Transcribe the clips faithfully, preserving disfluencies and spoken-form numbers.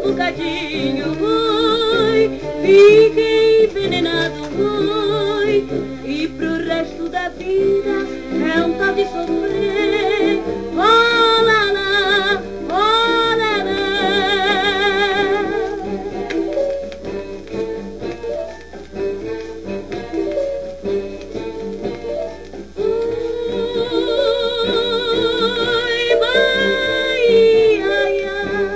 bocadinho, oi, fiquei envenenado, oi, e pro resto da vida é um tal de sofrer, oh lá lá, oh lá lá. Oi, Bahia,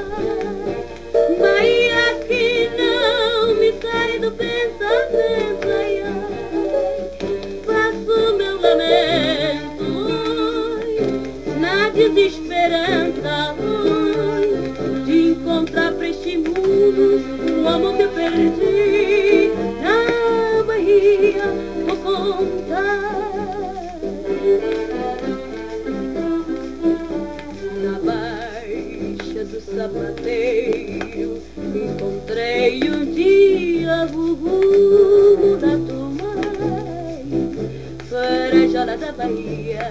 Bahia que não me sai do pensamento, ai, ai, faço meu lamento, oi, na desesperança, oi, de encontrar pra este mundo o amor que eu perdi. Na Bahia vou contar, na baixa do sapateiro encontrei um dia o rumo da Tomai, farejada da Bahia.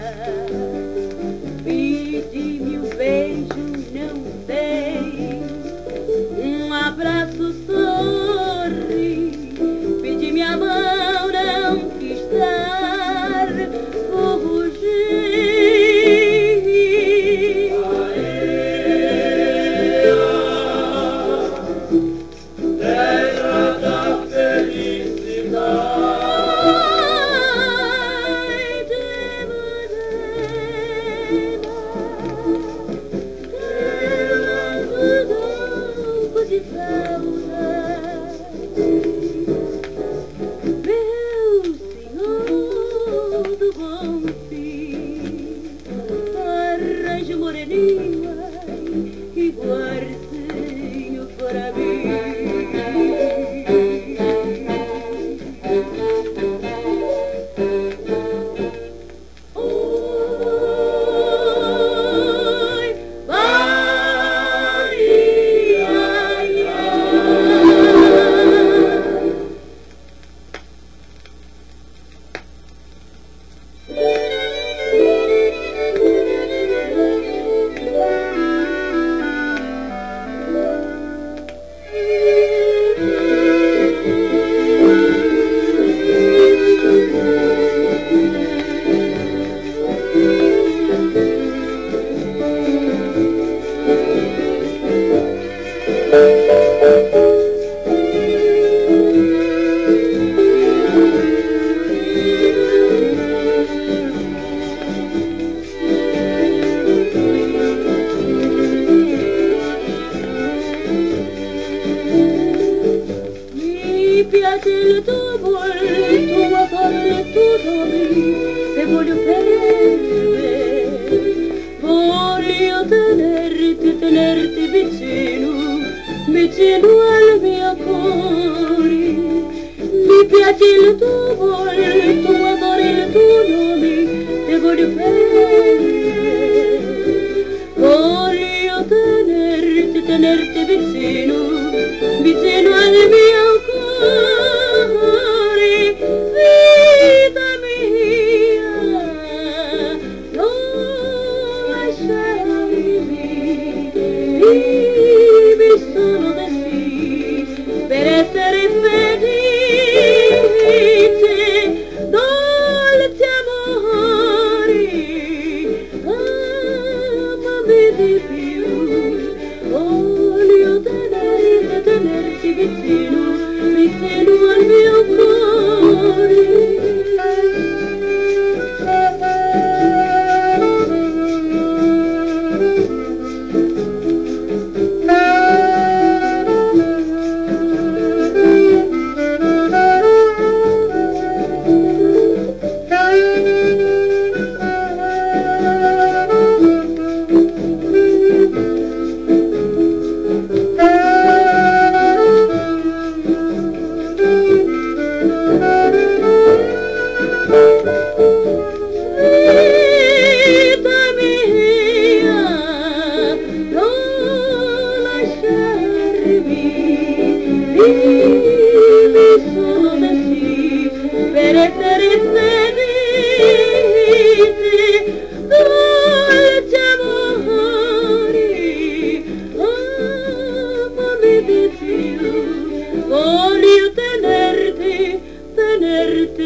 Pedi-me um beijo, não dei, um abraço, sorri, pedi minha mão, não quis dar, fugi. Meu senhor do bom fim, arranjo moreninho, ai, igualzinho para mim. Mi piace il tuo volto, a fare tutto me, e voglio ferme, voglio tenerti, tenerti vicino, vicino al mio cuore. Mi piace il tuo volto, a fare il tuo nome, e voglio ferme, voglio tenerti, tenerti vicino, vicino al mio cuore, vita mia, non lasciarmi, vivi solo da sì, per essere felice.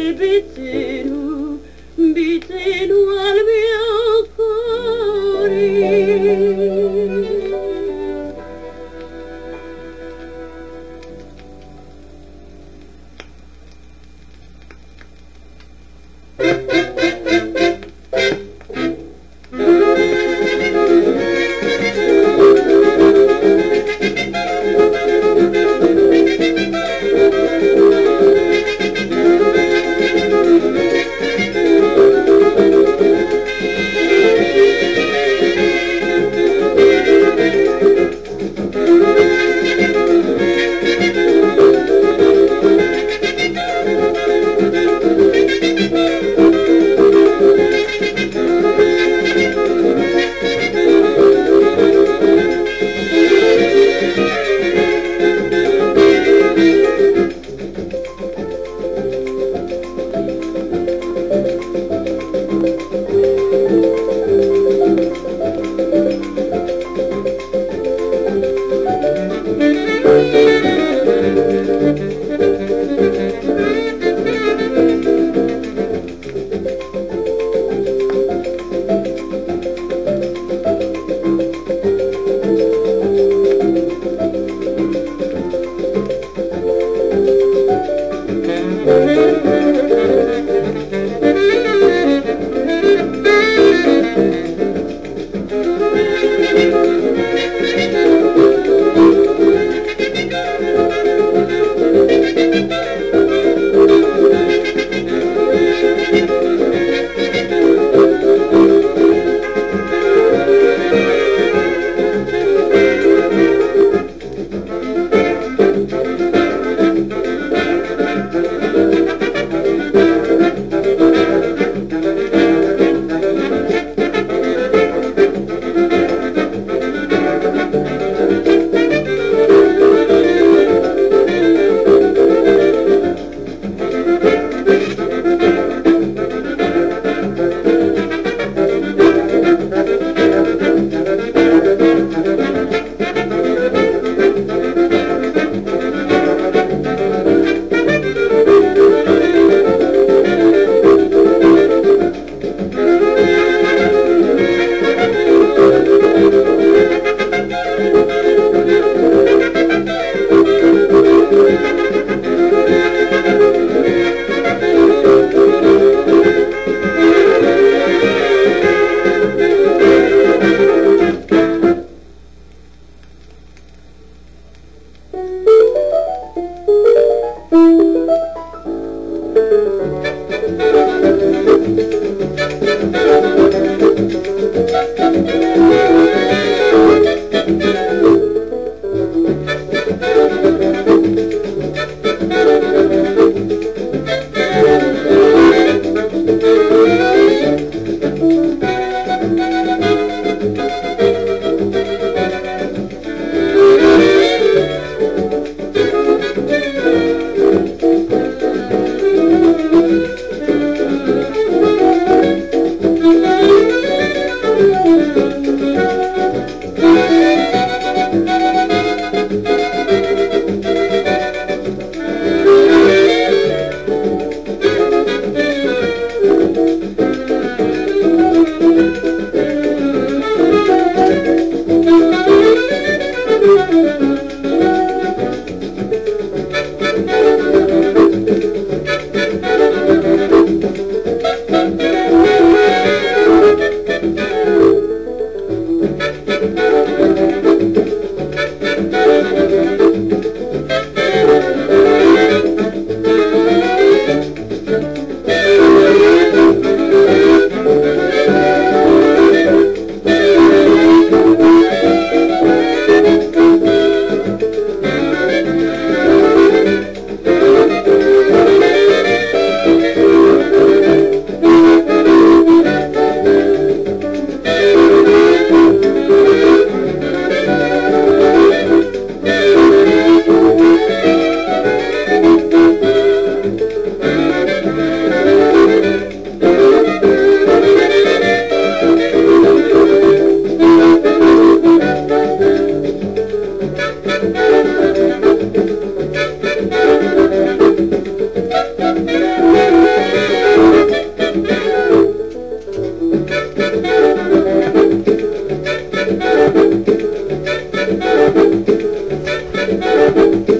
il vicino, vicino al mio cuore. Thank you. Thank you.